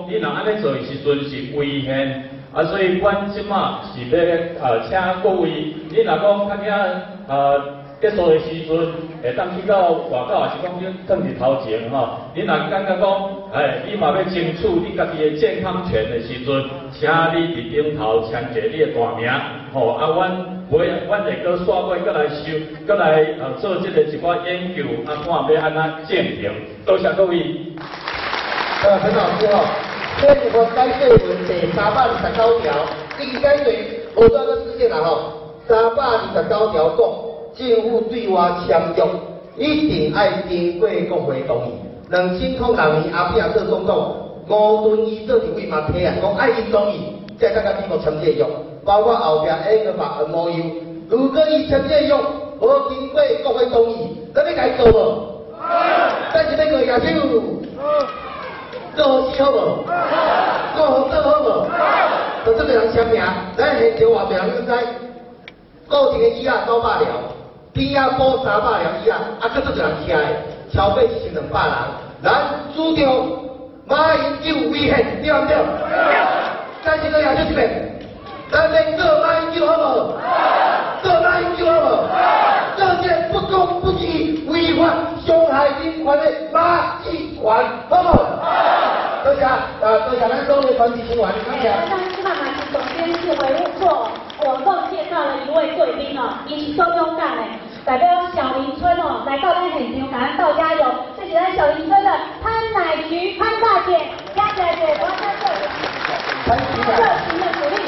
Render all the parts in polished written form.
你若安尼做的时阵是违宪，啊，所以阮即马是要请各位，你若讲较惊结束的时阵，会当去到外口，还是讲你转伫头前吼，你若感觉讲，你嘛要争取你家己的健康权的时阵，请你伫顶头签一个你的大名，吼，啊，阮会搁刷过，搁来做这个一寡研究，啊，看要安怎鉴评。多谢各位。 陈老师吼，这是我改税文第329条，应该对无多个事件啦吼，329条讲。政府对外签约一定爱经过国会同意。2006年阿扁做总统，吴敦义做立委嘛提案讲爱伊同意，才甲美国签这约，包括后壁个嘛 MOU。如果伊签这约无经过国会同意，咱要甲伊做无？咱是要过亚洲，做好事好无？做好做好无？就这个人签名，咱现场外面人应该固定的椅仔900条。边仔补300条椅仔，啊，搁做一人徛的，超过1200人。咱主张马英九违宪，对唔对？咱现在也就这边，咱来做马英九好无？做马英九好无？做这不公不义、违法伤害人权的马议员，好无？多谢，多谢咱各位团体成员，谢谢。 那马总监是回做活动介绍了一位贵宾哦，伊是足勇敢的。代表小林村哦，来到咱现场，感恩道加油！这是咱小林村的潘乃菊潘大姐，加起来姐，我要在这里，热情的鼓励。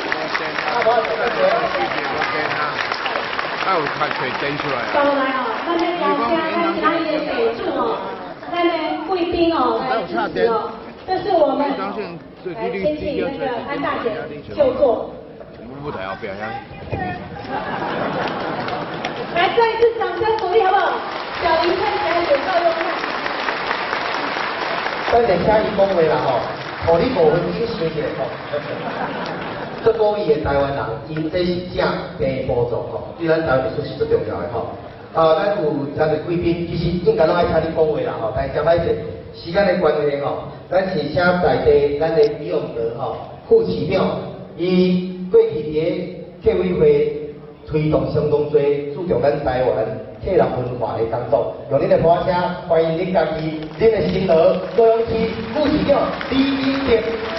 啊，有拍水整出来。 到来哦，咱们老家咱家里的北柱哦，咱的贵宾哦来支持哦，这是我们先请那个潘大姐就坐。 舞台后边来，再一次掌声鼓励好不好？小林看起来有照用看。 咱就请伊讲话啦吼，互你5分钟想起来吼。做公益的台湾人，因这是正病补助吼，对咱台湾来说是最重要的吼。咱有真侪贵宾，其实应该拢爱请你讲话啦吼，但是真歹势，时间的关系吼，咱是请在地咱的李永德吼副市长，伊过去伫客委会。推动相当多注重咱台湾体育文化的工作，用恁的歌声欢迎恁家己、恁的新儿、高雄市副市长李英杰。